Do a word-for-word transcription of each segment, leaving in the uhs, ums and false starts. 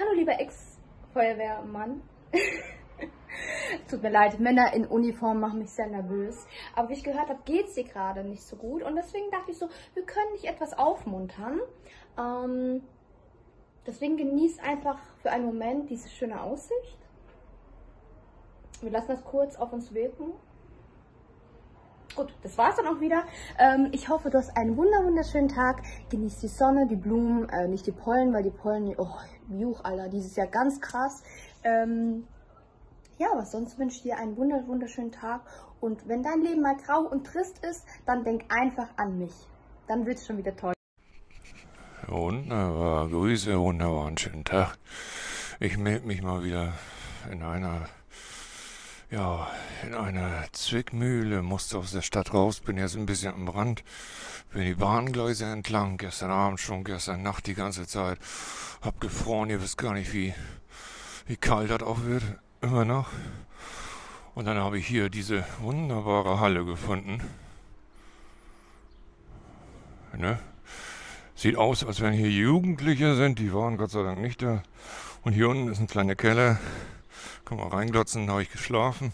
Hallo lieber Ex-Feuerwehrmann. Tut mir leid, Männer in Uniform machen mich sehr nervös. Aber wie ich gehört habe, geht es dir gerade nicht so gut. Und deswegen dachte ich so, wir können dich etwas aufmuntern. Ähm, deswegen genieß einfach für einen Moment diese schöne Aussicht. Wir lassen das kurz auf uns wirken. Gut, das war's dann auch wieder. Ähm, ich hoffe, du hast einen wunder wunderschönen Tag. Genieß die Sonne, die Blumen, äh, nicht die Pollen, weil die Pollen, oh, juch, Alter, dieses Jahr ganz krass. Ähm, ja, aber sonst wünsche ich dir einen wunder wunderschönen Tag. Und wenn dein Leben mal grau und trist ist, dann denk einfach an mich. Dann wird's schon wieder toll. Wunderbar, Grüße, wunderbar, einen schönen Tag. Ich melde mich mal wieder in einer, ja, in einer Zwickmühle, musste aus der Stadt raus, bin jetzt ein bisschen am Rand, bin die Bahngleise entlang, gestern Abend schon, gestern Nacht die ganze Zeit, hab gefroren, ihr wisst gar nicht, wie, wie kalt das auch wird, immer noch. Und dann habe ich hier diese wunderbare Halle gefunden, ne? Sieht aus, als wenn hier Jugendliche sind, die waren Gott sei Dank nicht da. Und hier unten ist ein kleiner Keller, kann man reinglotzen, da habe ich geschlafen.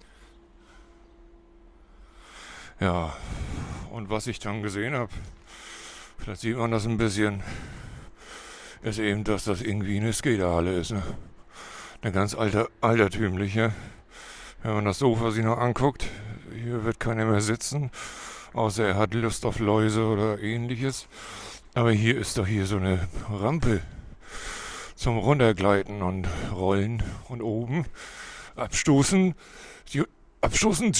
Ja, und was ich dann gesehen habe, vielleicht sieht man das ein bisschen, ist eben, dass das irgendwie eine Skaterhalle ist. Ne? Eine ganz alter, altertümliche. Wenn man das Sofa sich noch anguckt, hier wird keiner mehr sitzen, außer er hat Lust auf Läuse oder ähnliches. Aber hier ist doch hier so eine Rampe zum Runtergleiten und Rollen und oben abstoßen, abstoßen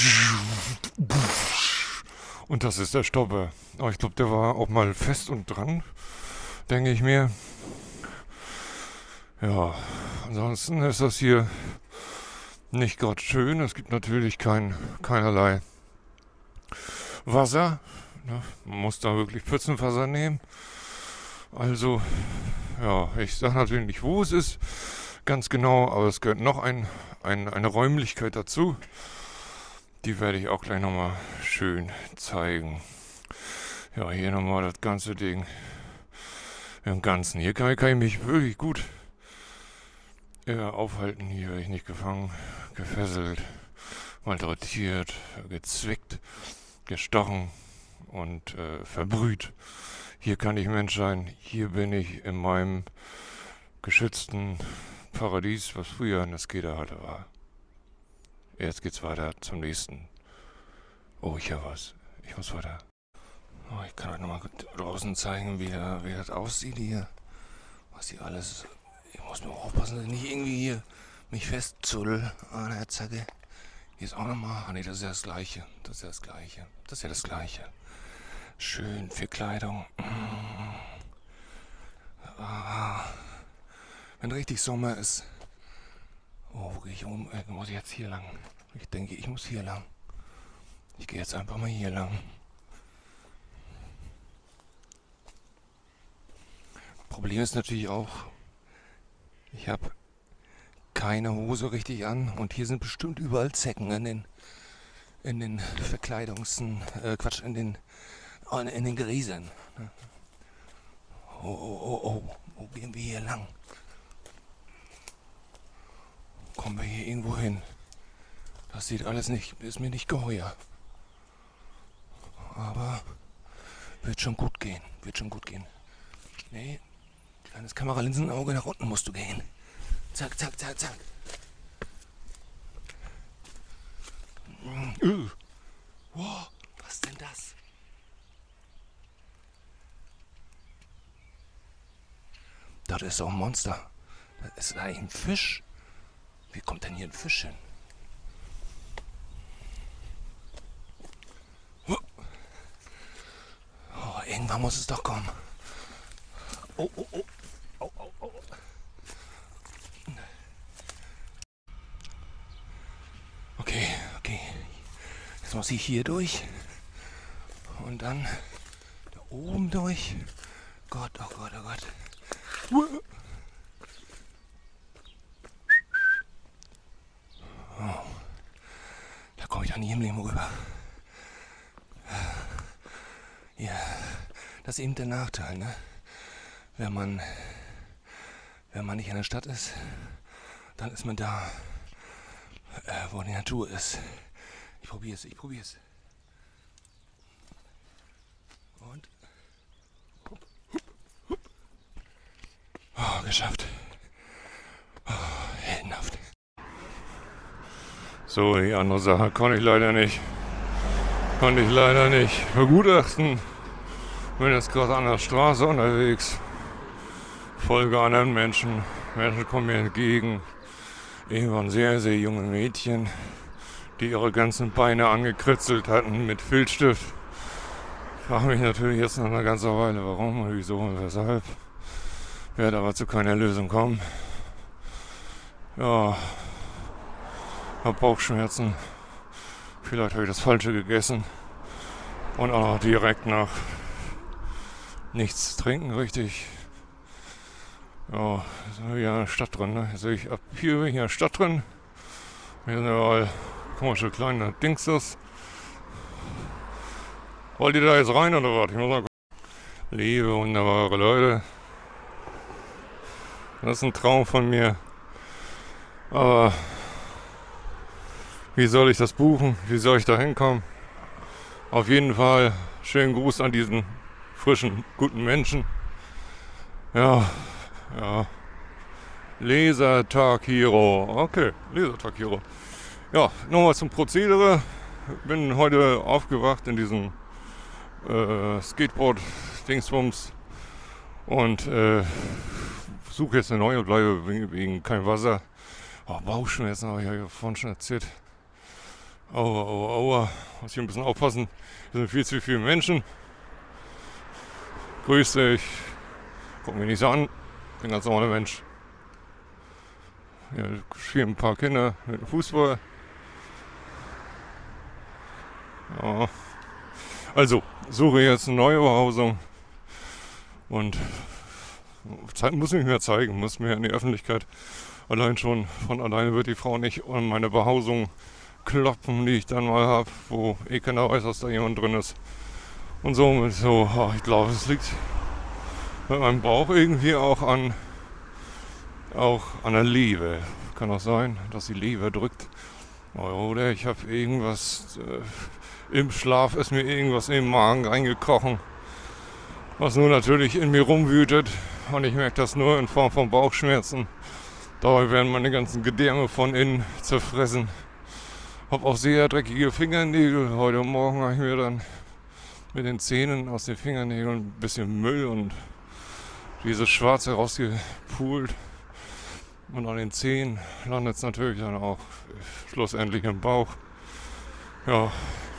und das ist der Stopper. Aber ich glaube, der war auch mal fest und dran, denke ich mir. Ja, ansonsten ist das hier nicht gerade schön. Es gibt natürlich kein, keinerlei Wasser. Man muss da wirklich Pfützenwasser nehmen. Also, ja, ich sage natürlich nicht, wo es ist, ganz genau, aber es gehört noch ein, ein, eine Räumlichkeit dazu. Die werde ich auch gleich nochmal schön zeigen. Ja, hier nochmal das ganze Ding im Ganzen. Hier kann, kann ich mich wirklich gut ja, aufhalten. Hier werde ich nicht gefangen, gefesselt, malträtiert, gezwickt, gestochen und äh, verbrüht. Hier kann ich Mensch sein. Hier bin ich in meinem geschützten Paradies, was früher eine Skaterhalle war. Jetzt geht's weiter zum nächsten. Oh, ich höre was. Ich muss weiter. Oh, ich kann euch nochmal draußen zeigen, wie, da, wie das aussieht hier. Was hier alles... Ich muss mir aufpassen, dass ich nicht irgendwie hier mich festzuddel an der Zacke. Hier ist auch nochmal... Ah ne, das ist ja das Gleiche. Das ist ja das Gleiche. Das ist ja das Gleiche. Schön für Kleidung. Ah, wenn richtig Sommer ist. Oh, wo gehe ich um? Ich muss jetzt hier lang. Ich denke, ich muss hier lang. Ich gehe jetzt einfach mal hier lang. Problem ist natürlich auch, ich habe keine Hose richtig an und hier sind bestimmt überall Zecken in den in den Verkleidungsen, äh, Quatsch, in den in den Gräsern. Oh, oh, oh, oh, wo gehen wir hier lang? Kommen wir hier irgendwo hin? Das sieht alles nicht, ist mir nicht geheuer. Aber wird schon gut gehen, wird schon gut gehen. Nee, kleines Kameralinsenauge, nach unten musst du gehen. Zack, zack, zack, zack. Uh. Wow, was ist denn das? Das ist doch ein Monster. Das ist eigentlich ein Fisch. Wie kommt denn hier ein Fisch hin? Oh, irgendwann muss es doch kommen. Oh, oh, oh. Oh, oh, oh. Okay, okay. Jetzt muss ich hier durch. Und dann da oben durch. Gott, oh Gott, oh Gott. Oh, da komme ich doch nie im Leben rüber. Ja, das ist eben der Nachteil, ne? Wenn man Wenn man nicht in der Stadt ist, dann ist man da, äh, wo die Natur ist. Ich probiere es, ich probiere es. Und hup, hup, hup. Oh, geschafft. Oh, heldenhaft. So, die andere Sache konnte ich leider nicht. Konnte ich leider nicht begutachten. Bin jetzt gerade an der Straße unterwegs. Folge anderen Menschen. Menschen kommen mir entgegen. Irgendwann sehr, sehr junge Mädchen, die ihre ganzen Beine angekritzelt hatten mit Filzstift. Ich frage mich natürlich jetzt nach einer ganzen Weile, warum und wieso und weshalb. Werde aber zu keiner Lösung kommen. Ja, habe Bauchschmerzen. Vielleicht habe ich das Falsche gegessen. Und auch noch direkt nach nichts trinken, richtig. Ja, sind wir hier in der Stadt drin, ne? Sehe ich ab hier bin ich in der Stadt drin. Hier sind überall komische kleine Dingses. Wollt ihr da jetzt rein oder was? Ich muss mal gucken. Liebe, wunderbare Leute. Das ist ein Traum von mir. Aber wie soll ich das buchen? Wie soll ich da hinkommen? Auf jeden Fall schönen Gruß an diesen frischen, guten Menschen. Ja, ja. Lasertag Hero. Okay, Lasertag Hero. Ja, nochmal zum Prozedere. Bin heute aufgewacht in diesem äh, Skateboard-Dingsbums und äh, suche jetzt eine neue Bleibe wegen, wegen kein Wasser. Oh, Bauchschmerzen habe ich ja vorhin schon erzählt. Aua, aua, aua. Muss ich ein bisschen aufpassen. Hier sind viel zu viele Menschen. Grüß dich. Guck mich nicht so an. Bin ein ganz normaler Mensch. Hier spielen ein paar Kinder mit dem Fußball. Ja. Also, suche jetzt eine neue Behausung. Und muss mich mehr zeigen, muss mehr in die Öffentlichkeit. Allein schon von alleine wird die Frau nicht an meine Behausung kloppen, die ich dann mal habe, wo eh keiner weiß, dass da jemand drin ist. Und so, so oh, ich glaube, es liegt mit meinem Bauch irgendwie auch an, auch an der Liebe. Kann auch sein, dass die Liebe drückt. Oder ich habe irgendwas, äh, im Schlaf ist mir irgendwas in den Magen reingekrochen, was nur natürlich in mir rumwütet. Und ich merke das nur in Form von Bauchschmerzen. Dabei werden meine ganzen Gedärme von innen zerfressen. Hab auch sehr dreckige Fingernägel. Heute Morgen habe ich mir dann mit den Zähnen aus den Fingernägeln ein bisschen Müll und dieses Schwarze rausgepult. Und an den Zehen landet es natürlich dann auch schlussendlich im Bauch. Ja,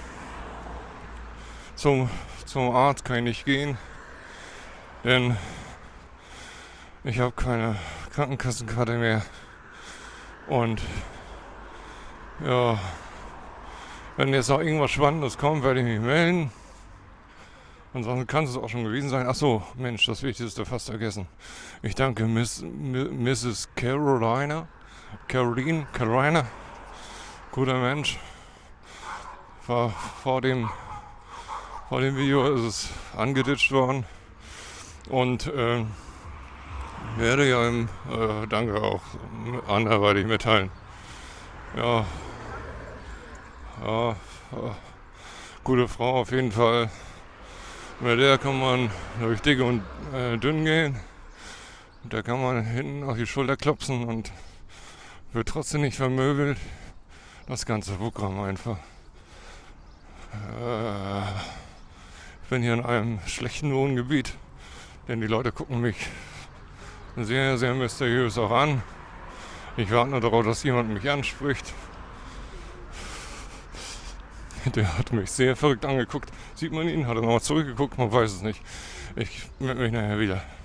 zum, zum Arzt kann ich nicht gehen, denn ich habe keine Krankenkassenkarte mehr. Und ja, wenn jetzt noch irgendwas Spannendes kommt, werde ich mich melden. Ansonsten kann es auch schon gewesen sein. Achso, Mensch, das Wichtigste fast vergessen. Ich danke Miss, Misses Carolina, Caroline, Carolina, guter Mensch. War vor dem, vor dem Video ist es angeditscht worden. Und äh, werde ja im, äh, danke auch anderweitig mitteilen. Ja, ja, ja, gute Frau auf jeden Fall. Mit der kann man durch dick und äh, dünn gehen. Und da kann man hinten auf die Schulter klopfen und wird trotzdem nicht vermöbelt. Das ganze Programm einfach. Äh, ich bin hier in einem schlechten Wohngebiet, denn die Leute gucken mich sehr, sehr mysteriös auch an. Ich warte nur darauf, dass jemand mich anspricht. Der hat mich sehr verrückt angeguckt. Sieht man ihn? Hat er nochmal zurückgeguckt? Man weiß es nicht. Ich melde mich nachher wieder.